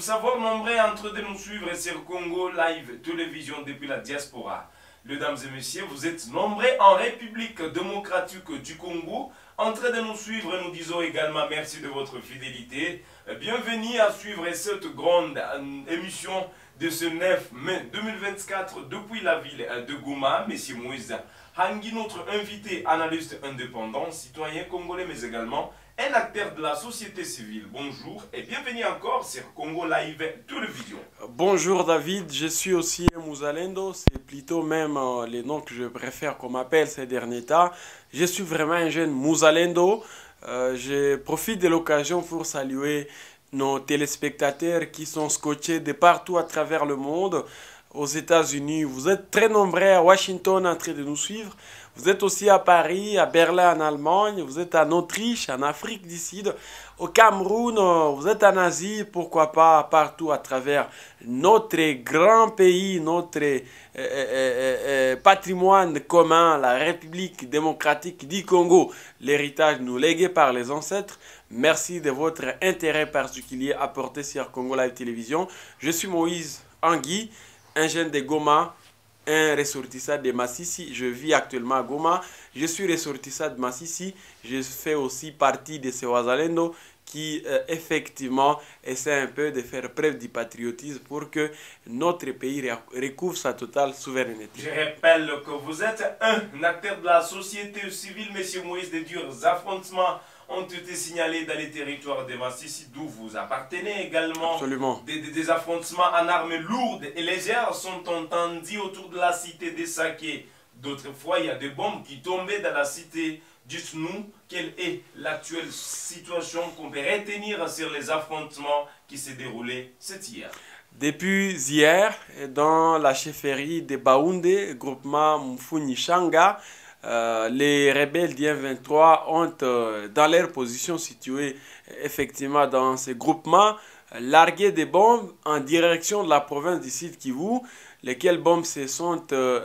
savoir nombreux entre de nous suivre sur Congo Live Télévision depuis la diaspora. Mesdames et messieurs, vous êtes nombreux en République démocratique du Congo en train de nous suivre. Nous disons également merci de votre fidélité. Bienvenue à suivre cette grande émission de ce 9 mai 2024 depuis la ville de Goma. Monsieur Moïse Hangui, notre invité, analyste indépendant, citoyen congolais, mais également un acteur de la société civile. Bonjour et bienvenue encore sur Congo Live Télévision. Bonjour David, je suis aussi un Muzalendo, c'est plutôt même les noms que je préfère qu'on m'appelle ces derniers temps. Je suis vraiment un jeune Muzalendo. Je profite de l'occasion pour saluer nos téléspectateurs qui sont scotchés de partout à travers le monde. Aux États-Unis, vous êtes très nombreux à Washington en train de nous suivre. Vous êtes aussi à Paris, à Berlin en Allemagne, vous êtes en Autriche, en Afrique du Sud, au Cameroun, vous êtes en Asie, pourquoi pas partout à travers notre grand pays, notre patrimoine commun, la République démocratique du Congo, l'héritage nous légué par les ancêtres. Merci de votre intérêt particulier apporté sur Congo Live Télévision. Je suis Moïse Hangui, un jeune de Goma, un ressortissant de Massissi. Je vis actuellement à Goma. Je suis ressortissant de Massissi. Je fais aussi partie de ces Wazalendo qui effectivement essaient un peu de faire preuve du patriotisme pour que notre pays recouvre sa totale souveraineté. Je rappelle que vous êtes un acteur de la société civile, monsieur Moïse. De durs affrontements ont été signalés dans les territoires de Massissi, d'où vous appartenez également. Absolument. Des affrontements en armes lourdes et légères sont entendus autour de la cité de Saké. D'autres fois, il y a des bombes qui tombaient dans la cité. Dites-nous quelle est l'actuelle situation qu'on peut retenir sur les affrontements qui s'est déroulés cet hier. Depuis hier, dans la chefferie de Baoundé, groupement Mfuni-Shanga, les rebelles d'I-23 ont, dans leur position située effectivement dans ces groupements, largué des bombes en direction de la province du Sud Kivu, lesquelles bombes sont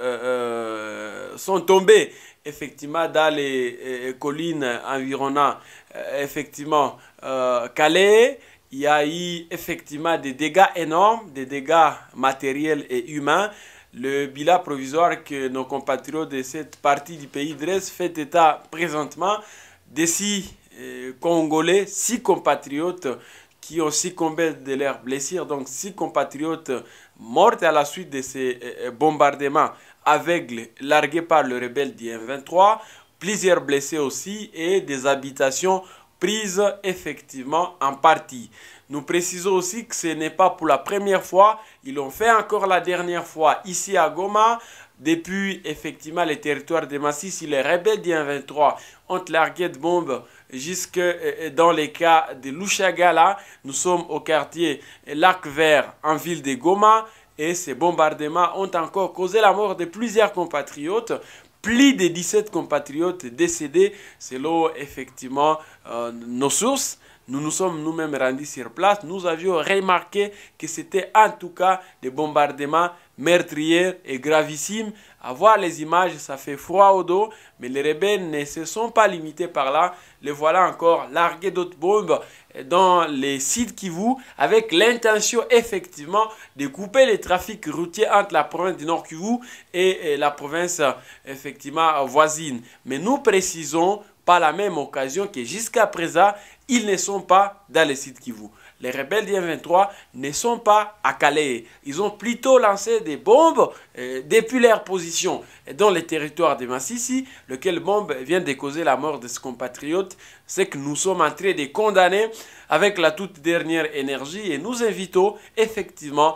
tombées effectivement dans les collines environnant effectivement Calais. Il y a eu effectivement des dégâts énormes, des dégâts matériels et humains. Le bilan provisoire que nos compatriotes de cette partie du pays dressent fait état présentement de 6 Congolais, 6 compatriotes qui ont succombé de leurs blessures. Donc 6 compatriotes morts à la suite de ces bombardements aveugles largués par le rebelle d'I-23. Plusieurs blessés aussi et des habitations prises effectivement en partie. Nous précisons aussi que ce n'est pas pour la première fois, ils l'ont fait encore la dernière fois ici à Goma. Depuis effectivement les territoires de Massissi, les rebelles d'I-23 ont largué de bombes jusque dans les cas de Lushagala. Nous sommes au quartier Lac Vert en ville de Goma et ces bombardements ont encore causé la mort de plusieurs compatriotes. Plus de 17 compatriotes décédés selon effectivement nos sources. Nous nous sommes nous-mêmes rendus sur place. Nous avions remarqué que c'était en tout cas des bombardements meurtriers et gravissimes. À voir les images, ça fait froid au dos. Mais les rebelles ne se sont pas limités par là. Les voilà encore larguer d'autres bombes dans les sites Kivu avec l'intention effectivement de couper les trafics routiers entre la province du Nord Kivu et la province effectivement voisine. Mais nous précisons par la même occasion que jusqu'à présent, ils ne sont pas dans les sites Kivu. Les rebelles d'I-23 ne sont pas à Calais. Ils ont plutôt lancé des bombes depuis leur position dans les territoires de Massissi, lequel bombe vient de causer la mort de ce compatriote. C'est que nous sommes en train de condamner avec la toute dernière énergie et nous invitons effectivement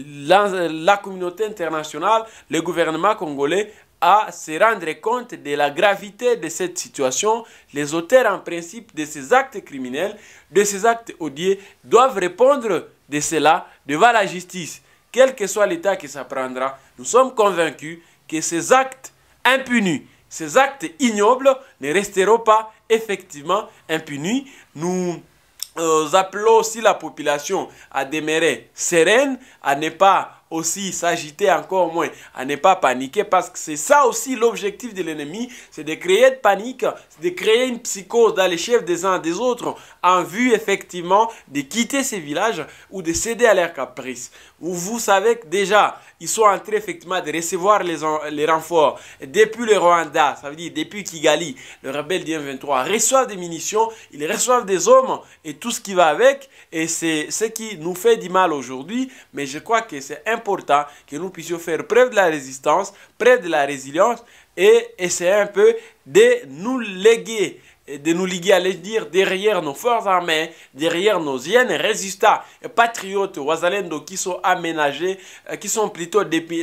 la communauté internationale, le gouvernement congolais, à se rendre compte de la gravité de cette situation. Les auteurs en principe de ces actes criminels, de ces actes odieux, doivent répondre de cela devant la justice. Quel que soit l'état que ça prendra, nous sommes convaincus que ces actes impunis, ces actes ignobles ne resteront pas effectivement impunis. Nous appelons aussi la population à demeurer sereine, à ne pas aussi s'agiter encore moins, à ne pas paniquer, parce que c'est ça aussi l'objectif de l'ennemi, c'est de créer de panique, c'est de créer une psychose dans les chefs des uns des autres, en vue effectivement de quitter ces villages ou de céder à leurs caprices. Vous savez que déjà, ils sont en train effectivement de recevoir les renforts depuis le Rwanda, ça veut dire depuis Kigali, le rebelle du M23 reçoivent des munitions, ils reçoivent des hommes et tout ce qui va avec, et c'est ce qui nous fait du mal aujourd'hui, mais je crois que c'est important que nous puissions faire preuve de la résistance, preuve de la résilience et essayer un peu de nous léguer, allez dire, derrière nos forces armées, derrière nos jeunes résistants et patriotes Wazalendo qui sont aménagés, qui sont plutôt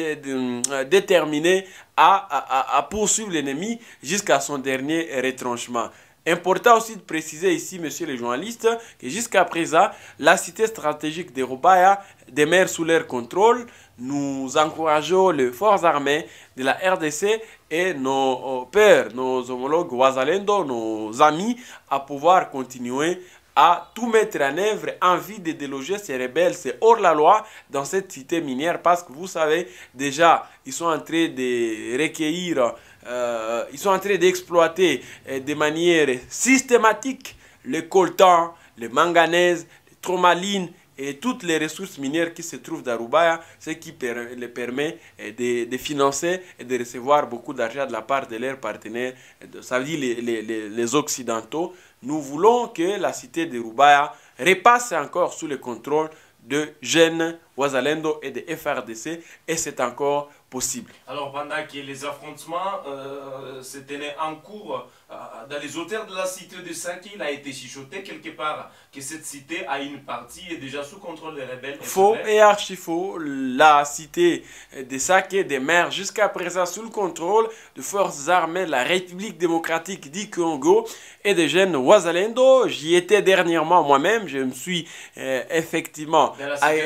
déterminés à poursuivre l'ennemi jusqu'à son dernier retranchement. Important aussi de préciser ici, messieurs les journalistes, que jusqu'à présent, la cité stratégique de Rubaya demeure sous leur contrôle. Nous encourageons les forces armées de la RDC et nos pères, nos homologues Wazalendo, nos amis, à pouvoir continuer à tout mettre en œuvre en vue de déloger ces rebelles, c'est hors la loi dans cette cité minière, parce que vous savez déjà, ils sont en train de recueillir, ils sont en train d'exploiter de manière systématique le coltan, le manganèse, le tourmaline et toutes les ressources minières qui se trouvent dans Rubaya, ce qui les permet de financer et de recevoir beaucoup d'argent de la part de leurs partenaires, ça veut dire les Occidentaux. Nous voulons que la cité de Rubaya repasse encore sous le contrôle de jeunes Wazalendo et de FRDC, et c'est encore possible. Alors pendant que les affrontements se tenaient en cours dans les hauteurs de la cité de Sake, il a été chuchoté quelque part que cette cité a une partie est déjà sous contrôle des rebelles. Faux et archi faux. La cité de Sake demeure jusqu'à présent sous le contrôle de forces armées de la République démocratique du Congo et des jeunes Wazalendo. J'y étais dernièrement moi-même, je me suis effectivement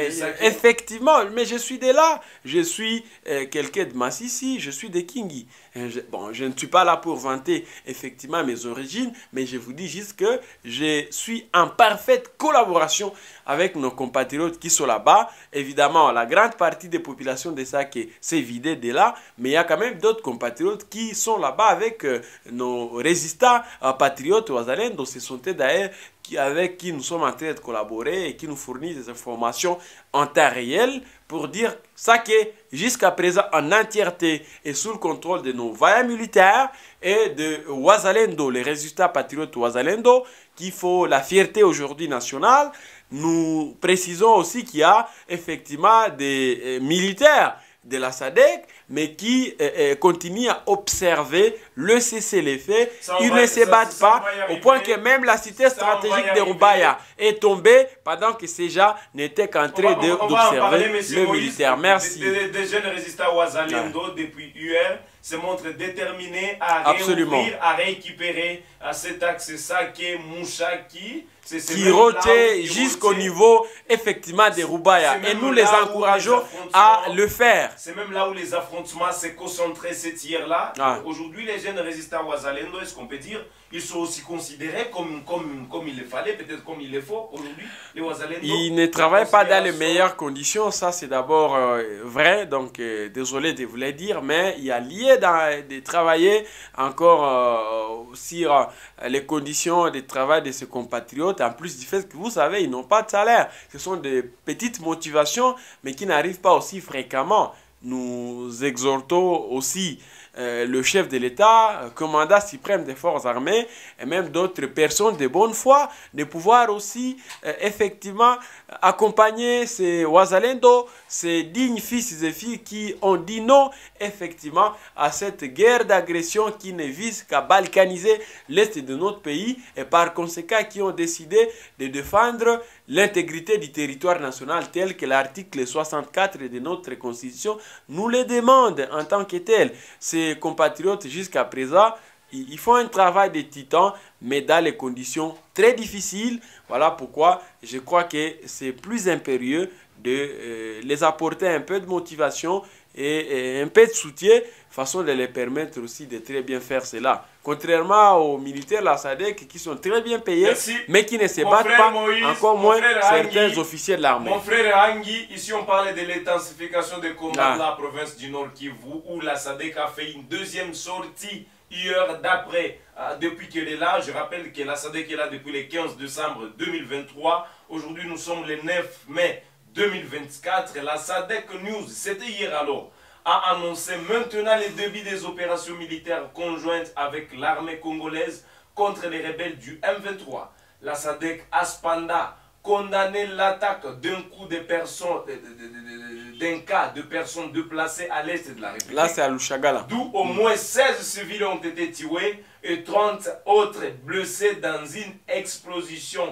mais je suis de là, je suis quelqu'un de Massissi, je suis de Kingi. Bon, je ne suis pas là pour vanter effectivement mes origines, mais je vous dis juste que je suis en parfaite collaboration avec nos compatriotes qui sont là-bas. Évidemment, la grande partie des populations de Sake s'est vidée de là, mais il y a quand même d'autres compatriotes qui sont là-bas avec nos résistants patriotes Wazalendo. Ce sont d'ailleurs avec qui nous sommes en train de collaborer et qui nous fournissent des informations en temps réel pour dire ça qui est jusqu'à présent en entièreté et sous le contrôle de nos vaillants militaires et de Wazalendo, les résultats patriotes Wazalendo, qui font la fierté aujourd'hui nationale. Nous précisons aussi qu'il y a effectivement des militaires de la SADC, mais qui continuent à observer le cessez-le-feu. Ils ne se battent pas, au point que même la cité stratégique de Rubaya est tombée pendant que ces gens n'étaient qu'en train d'observer le militaire. Merci. Des jeunes résistants Wazalendo depuis hier se montrent déterminés à réouvrir, à récupérer cet axe Sake, Mouchaki, qui rotait jusqu'au niveau effectivement des Rubaya. Et nous les encourageons à le faire. C'est même là où les affrontements s'est concentrés cette hier-là. Aujourd'hui, les jeunes résistants Wazalendo, est-ce qu'on peut dire, ils sont aussi considérés comme il le fallait, peut-être comme il le faut aujourd'hui, les Wazalendo. Ils ne travaillent pas dans les meilleures conditions, ça c'est d'abord vrai, donc désolé de vous le dire, mais il y a lieu de travailler encore sur les conditions de travail de ses compatriotes, en plus du fait que vous savez, ils n'ont pas de salaire. Ce sont des petites motivations, mais qui n'arrivent pas aussi fréquemment. Nous exhortons aussi le chef de l'État, commandant suprême des forces armées, et même d'autres personnes de bonne foi, de pouvoir aussi effectivement accompagner ces Wazalendo, ces dignes fils et filles qui ont dit non effectivement à cette guerre d'agression qui ne vise qu'à balkaniser l'Est de notre pays, et par conséquent qui ont décidé de défendre l'intégrité du territoire national tel que l'article 64 de notre Constitution nous le demande en tant que tel. Ces compatriotes jusqu'à présent, ils font un travail de titan, mais dans les conditions très difficiles. Voilà pourquoi je crois que c'est plus impérieux de les apporter un peu de motivation et un peu de soutien, façon de les permettre aussi de très bien faire cela. Contrairement aux militaires, la SADC, qui sont très bien payés, Merci. mais qui ne se battent pas, Moïse, encore moins certains Angui, officiers de l'armée. Mon frère Angui, ici on parlait de l'intensification des combats de la province du Nord Kivu, où la SADC a fait une deuxième sortie hier d'après, depuis qu'elle est là. Je rappelle que la SADC est là depuis le 15 décembre 2023. Aujourd'hui, nous sommes le 9 mai 2024. La SADC News, c'était hier alors, a annoncé maintenant le début des opérations militaires conjointes avec l'armée congolaise contre les rebelles du M23. La SADC a cependant condamné l'attaque d'un coup de personnes, d'un cas de personnes déplacées à l'est de la République. Là, c'est à Lushagala. D'où au moins 16 civils ont été tués et 30 autres blessés dans une explosion.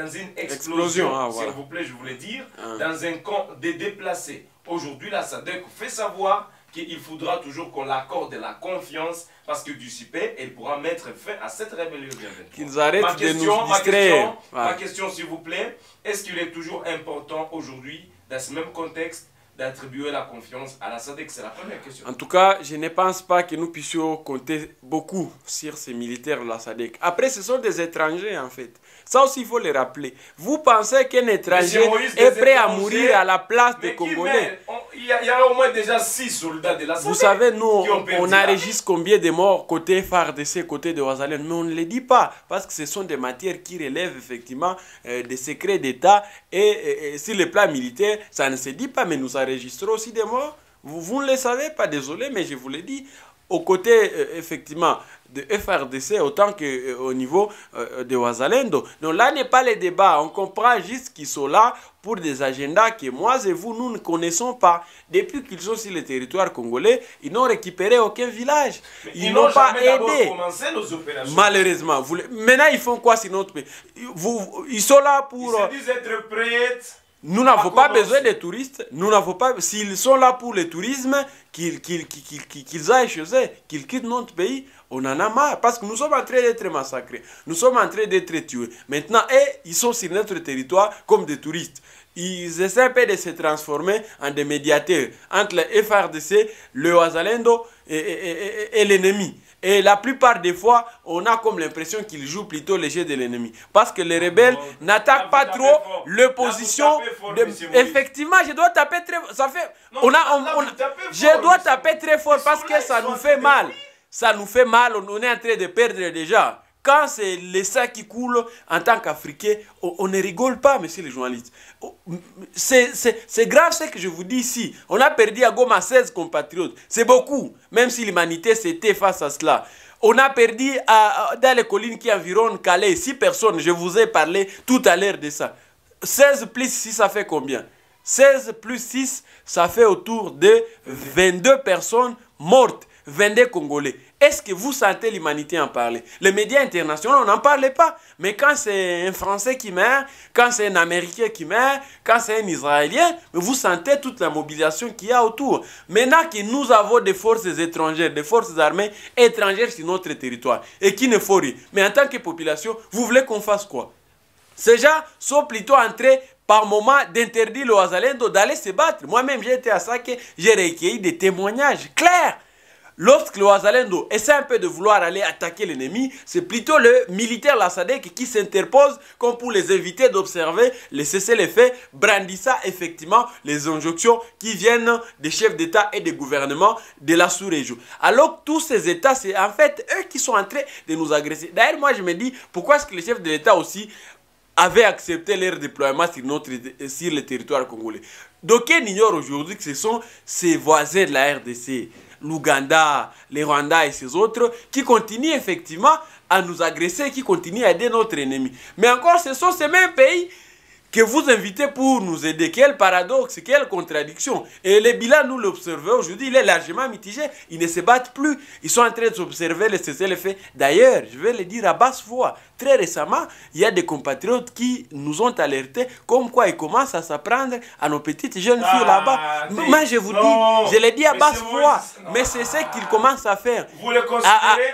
Voilà. S'il vous plaît, je voulais dire, dans un camp de déplacés. Aujourd'hui, la SADC fait savoir qu'il faudra toujours qu'on l'accorde de la confiance parce que du CIPE, elle pourra mettre fin à cette rébellion. Qu'ils arrêtent de nous distraire. Ma question, s'il vous plaît, est-ce qu'il est toujours important aujourd'hui, dans ce même contexte, d'attribuer la confiance à la SADC? C'est la première question. En tout cas, je ne pense pas que nous puissions compter beaucoup sur ces militaires de la SADC. Après, ce sont des étrangers en fait. Ça aussi, il faut le rappeler. Vous pensez qu'un étranger est prêt à mourir à la place des Congolais? Il y a au moins déjà 6 soldats de la SADC. Vous savez, nous, on enregistre combien de morts côté FARDC, côté de Ouazalène, mais on ne les dit pas parce que ce sont des matières qui relèvent effectivement des secrets d'État et sur le plan militaire, ça ne se dit pas, mais nous enregistrons aussi des morts. Vous ne le savez pas, désolé, mais je vous l'ai dit. Au côté, effectivement, de FRDC, autant qu'au niveau de Ouazalendo. Donc là n'est pas le débat. On comprend juste qu'ils sont là pour des agendas que moi et vous, nous ne connaissons pas. Depuis qu'ils sont sur le territoire congolais, ils n'ont récupéré aucun village. Ils n'ont pas aidé. Malheureusement. Maintenant, ils font quoi sur notre pays? Ils sont là pour... Ils se disent être prêts. Nous n'avons pas besoin des touristes. Nous n'avons pas. S'ils sont là pour le tourisme, qu'ils aillent chez eux, qu'ils quittent notre pays. On en a marre parce que nous sommes en train d'être massacrés. Nous sommes en train d'être tués. Maintenant, ils sont sur notre territoire comme des touristes. Ils essaient un peu de se transformer en des médiateurs entre le FRDC, le Ouazalendo et l'ennemi. Et la plupart des fois, on a comme l'impression qu'ils jouent plutôt les jeux de l'ennemi. Parce que les rebelles n'attaquent pas trop l'opposition. Effectivement, je dois taper très fort. Ça fait, je dois taper très fort parce que ça nous fait mal. Ça nous fait mal, on est en train de perdre déjà. Quand c'est le sang qui coule en tant qu'Africain, on ne rigole pas, messieurs les journalistes. C'est grave ce que je vous dis ici. On a perdu à Goma 16 compatriotes. C'est beaucoup, même si l'humanité s'était face à cela. On a perdu dans les collines qui environnent Calais 6 personnes. Je vous ai parlé tout à l'heure de ça. 16 plus 6, ça fait combien? 16 plus 6, ça fait autour de 22 personnes mortes. 22 Congolais. Est-ce que vous sentez l'humanité en parler? Les médias internationaux, on n'en parle pas. Mais quand c'est un Français qui meurt, quand c'est un Américain qui meurt, quand c'est un Israélien, vous sentez toute la mobilisation qu'il y a autour. Maintenant que nous avons des forces étrangères, des forces armées étrangères sur notre territoire et qui ne font rien. Mais en tant que population, vous voulez qu'on fasse quoi? Ces gens sont plutôt entrés par moment d'interdire le Ouazalendo d'aller se battre. Moi-même, j'ai été à ça que j'ai recueilli des témoignages clairs. Lorsque le Ouazalendo essaie un peu de vouloir aller attaquer l'ennemi, c'est plutôt le militaire la SADC qui s'interpose comme pour les éviter d'observer les cessez-le-feu, brandissant effectivement les injonctions qui viennent des chefs d'État et des gouvernements de la sous-région. Alors que tous ces États, c'est en fait eux qui sont en train de nous agresser. D'ailleurs, moi je me dis, pourquoi est-ce que les chefs de l'État aussi avaient accepté leur déploiement sur le territoire congolais? D'aucuns ignorent aujourd'hui que ce sont ces voisins de la RDC, l'Ouganda, les Rwandais et ces autres, qui continuent effectivement à nous agresser, qui continuent à aider notre ennemi. Mais encore, ce sont ces mêmes pays que vous invitez pour nous aider. Quel paradoxe, quelle contradiction. Et le bilan, nous l'observons aujourd'hui, il est largement mitigé. Ils ne se battent plus. Ils sont en train d'observer les cessez-le-feu. D'ailleurs, je vais le dire à basse voix, très récemment, il y a des compatriotes qui nous ont alertés comme quoi ils commencent à s'apprendre à nos petites jeunes filles là-bas. Moi, je vous dis, je l'ai dit à basse voix, mais c'est ce qu'ils commencent à faire. Vous le considérez...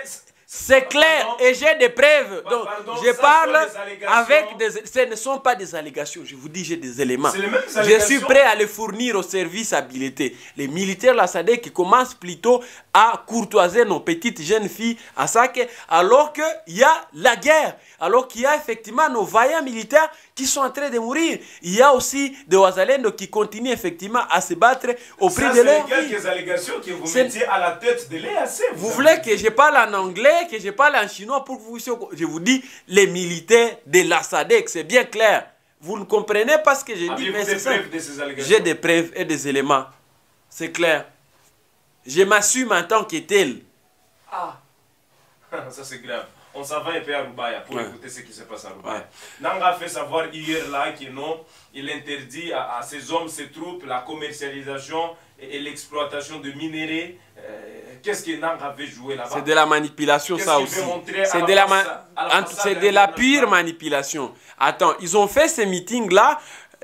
C'est clair et j'ai des preuves. Donc, je parle avec des... Ce ne sont pas des allégations. Je vous dis, j'ai des éléments. Je suis prêt à les fournir aux services habilités. Les militaires, la SADC, qui commencent plutôt à courtoiser nos petites jeunes filles à Sake, alors qu'il y a la guerre, alors qu'il y a effectivement nos vaillants militaires qui sont en train de mourir. Il y a aussi des Ouazalendo qui continuent effectivement à se battre au prix de leur vie. C'est quelques allégations que vous mettiez à la tête de l'EAC. Vous voulez que je parle en anglais, que je parle en chinois pour que vous... Je vous dis, les militaires de la SADC, c'est bien clair. Vous ne comprenez pas ce que je dis, mais c'est ça. J'ai des preuves et des éléments. C'est clair. Je m'assume en tant que tel. Ah, ça c'est grave. On s'en va un peu à Rubaya pour écouter ce qui se passe à Rubaya. Nanga a fait savoir hier là que non, il interdit à ces hommes, ces troupes, la commercialisation et l'exploitation de minéraux. Qu'est-ce que Nanga avait joué là-bas? C'est de la manipulation, ça aussi. C'est de la pure manipulation. Attends, ils ont fait ces meetings-là.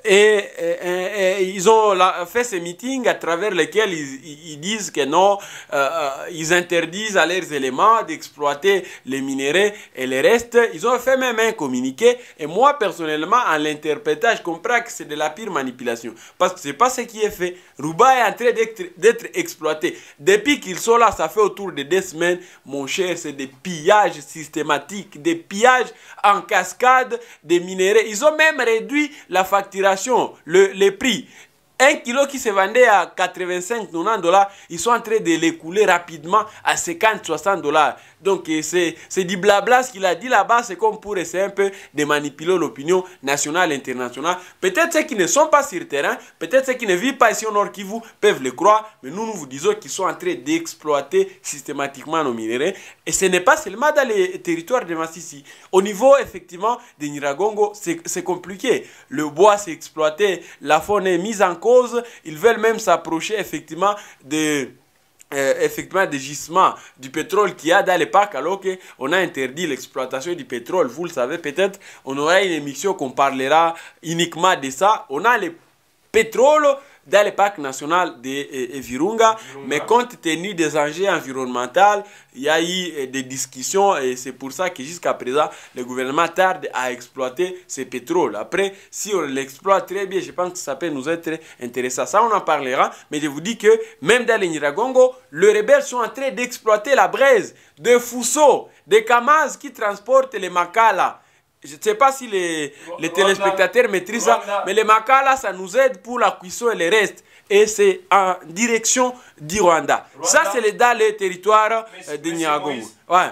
Et ils ont fait ces meetings à travers lesquels ils disent que non, ils interdisent à leurs éléments d'exploiter les minéraux et le reste. Ils ont fait même un communiqué. Et moi, personnellement, en l'interprétant, je comprends que c'est de la pire manipulation. Parce que ce n'est pas ce qui est fait. Rouba est en train d'être exploité. Depuis qu'ils sont là, ça fait autour de 2 semaines, mon cher, c'est des pillages systématiques, des pillages en cascade des minéraux. Ils ont même réduit la facturation. Les prix. 1 kilo qui se vendait à 85-90 $, ils sont en train de l'écouler rapidement à 50-60 $. Donc c'est du blabla ce qu'il a dit là-bas, c'est comme pour essayer un peu de manipuler l'opinion nationale et internationale. Peut-être ceux qui ne sont pas sur le terrain, peut-être ceux qui ne vivent pas ici au Nord Kivu peuvent le croire, mais nous vous disons qu'ils sont en train d'exploiter systématiquement nos minéraux. Et ce n'est pas seulement dans les territoires de Massissi. Au niveau effectivement de Nyiragongo, c'est compliqué. Le bois s'est exploité, la faune est mise en cause, ils veulent même s'approcher effectivement des gisements du pétrole qu'il y a dans les parcs, alors qu'on a interdit l'exploitation du pétrole. Vous le savez peut-être, on aura une émission qu'on parlera uniquement de ça. On a le pétrole dans le parc national de Virunga, mais compte tenu des enjeux environnementaux, il y a eu des discussions et c'est pour ça que jusqu'à présent, le gouvernement tarde à exploiter ce pétrole. Après, si on l'exploite très bien, je pense que ça peut nous être intéressant. Ça, on en parlera, mais je vous dis que même dans les Nyiragongo, les rebelles sont en train d'exploiter la braise de Fuso, de Kamaz qui transportent les Makala. Je ne sais pas si les téléspectateurs maîtrisent ça, mais les Makala, ça nous aide pour la cuisson et le reste. Et c'est en direction du Rwanda. Ça, c'est dans les territoires de Nyiragongo. Ouais.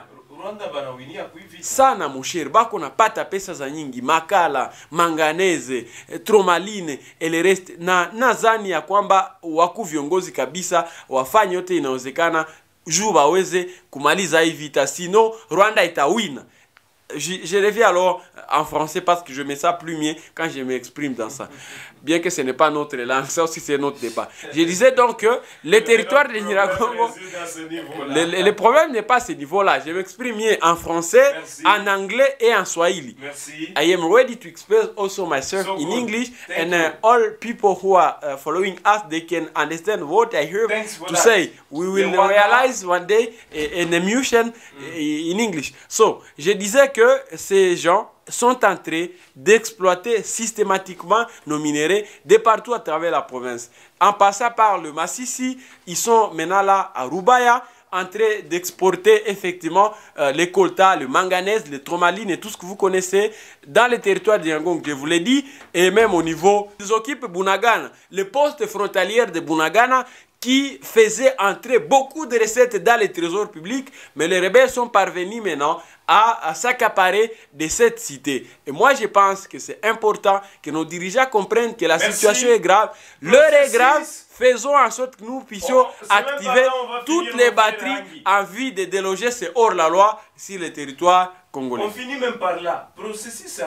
Sana mon cher, bako na pata pesa za nyingi, makala, manganese, tromaline et le reste. Na zani ya kwamba waku viongozi kabisa wafanye yote inawezekana juu waweze kumaliza hii vita, sino Rwanda itawina. Je reviens alors en français parce que je mets ça plus mieux quand je m'exprime dans ça. Bien que ce n'est pas notre langue, ça aussi c'est notre débat. Je disais donc que le territoire de Nyiragongo, le problème n'est pas à ce niveau-là. Je m'exprime mieux en français, en anglais et en swahili. Merci. I am ready to express also myself in English, and all people who are following us, they can understand what I have to say. We will realize one day an emotion in English. So, je disais que ces gens sont en train d'exploiter systématiquement nos minéraux de partout à travers la province. En passant par le Massissi, ils sont maintenant là à Rubaya, en train d'exporter effectivement les coltas, le manganèse, les tromalines et tout ce que vous connaissez dans les territoires de Yangon, je vous l'ai dit, et même au niveau. Ils occupent Bunagana, le poste frontalier de Bunagana, qui faisait entrer beaucoup de recettes dans les trésors publics, mais les rebelles sont parvenus maintenant à s'accaparer de cette cité. Et moi, je pense que c'est important que nos dirigeants comprennent que la situation est grave. L'heure est grave. Faisons en sorte que nous puissions activer toutes les batteries en vue de déloger ces hors-la-loi sur le territoire congolais. On finit même par là. Processus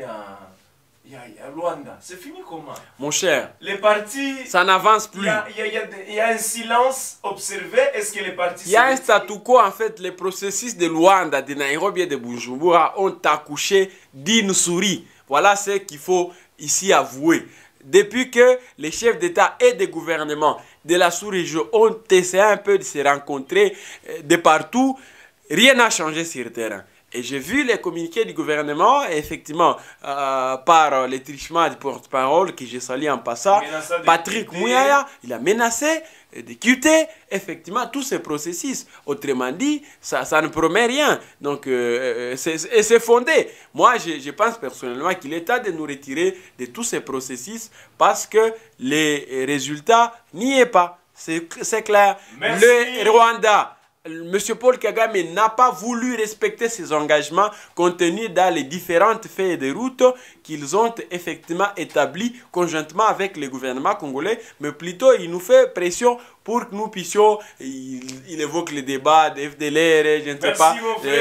Luanda, c'est fini comment? Mon cher, les partis, ça n'avance plus. Il y a un silence observé. Est-ce que les partis... Il y a un statu quo en fait. Les processus de Luanda, de Nairobi et de Bujumbura ont accouché d'une souris. Voilà ce qu'il faut ici avouer. Depuis que les chefs d'État et de gouvernement de la sous-région ont essayé un peu de se rencontrer de partout, rien n'a changé sur le terrain. Et j'ai vu les communiqués du gouvernement, et effectivement, par les trichements du porte-parole, que j'ai sali en passant, Patrick Mouyaya, il a menacé de quitter effectivement tous ces processus. Autrement dit, ça ne promet rien. Donc, c'est fondé. Moi, je pense personnellement qu'il est temps de nous retirer de tous ces processus parce que les résultats n'y est pas. C'est clair. Merci. Le Rwanda, M. Paul Kagame n'a pas voulu respecter ses engagements contenus dans les différentes feuilles de route qu'ils ont effectivement établis conjointement avec le gouvernement congolais, mais plutôt il nous fait pression pour que nous puissions, il évoque le débat des FDLR, je ne sais pas,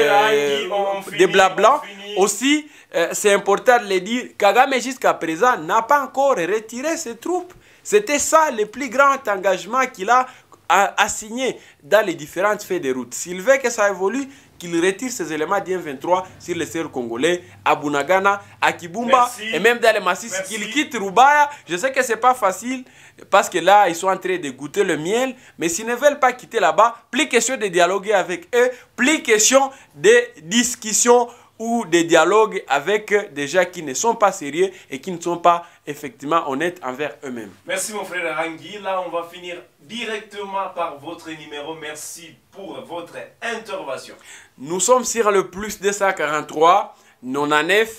des blabla. Aussi, c'est important de le dire, Kagame jusqu'à présent n'a pas encore retiré ses troupes. C'était ça le plus grand engagement qu'il a assigné dans les différentes feuilles de route. S'il veut que ça évolue, qu'il retire ces éléments d'M23 sur le sol congolais, à Bunagana, à Kibumba, et même dans les massifs, qu'il quitte Rubaya. Je sais que c'est pas facile, parce que là, ils sont en train de goûter le miel, mais s'ils ne veulent pas quitter là-bas, plus question de dialoguer avec eux, plus question de discussions ou des dialogues avec des gens qui ne sont pas sérieux et qui ne sont pas effectivement honnêtes envers eux-mêmes. Merci mon frère Rangui. Là, on va finir directement par votre numéro. Merci pour votre intervention. Nous sommes sur le plus 243 99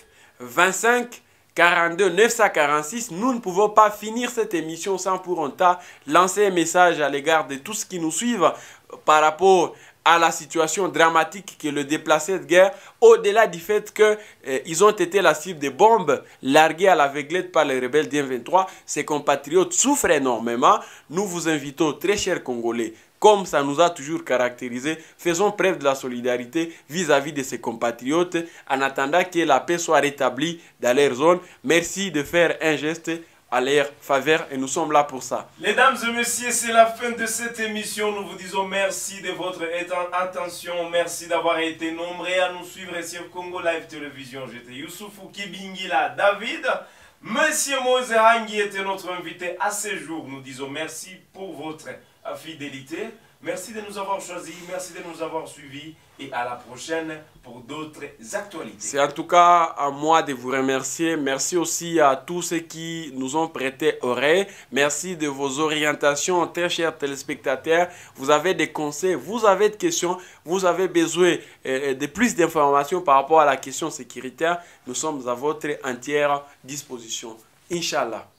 25 42 946. Nous ne pouvons pas finir cette émission sans pour autant lancer un message à l'égard de tous qui nous suivent par rapport à la situation dramatique que le déplacé de guerre, au-delà du fait qu'ils ont été la cible de bombes larguées à l'aveuglette par les rebelles d'M23, ses compatriotes souffrent énormément. Nous vous invitons, très chers Congolais, comme ça nous a toujours caractérisé, faisons preuve de la solidarité vis-à-vis de ses compatriotes en attendant que la paix soit rétablie dans leur zone. Merci de faire un geste à leur faveur et nous sommes là pour ça. Mesdames et messieurs, c'est la fin de cette émission. Nous vous disons merci de votre attention. Merci d'avoir été nombreux à nous suivre sur Congo Live Télévision. J'étais Youssoufou Kibingila David. Monsieur Moïse Rangui était notre invité à ce jour. Nous disons merci pour votre fidélité. Merci de nous avoir choisis, merci de nous avoir suivis et à la prochaine pour d'autres actualités. C'est en tout cas à moi de vous remercier. Merci aussi à tous ceux qui nous ont prêté oreille. Merci de vos orientations, très chers téléspectateurs. Vous avez des conseils, vous avez des questions, vous avez besoin de plus d'informations par rapport à la question sécuritaire. Nous sommes à votre entière disposition. Inch'Allah.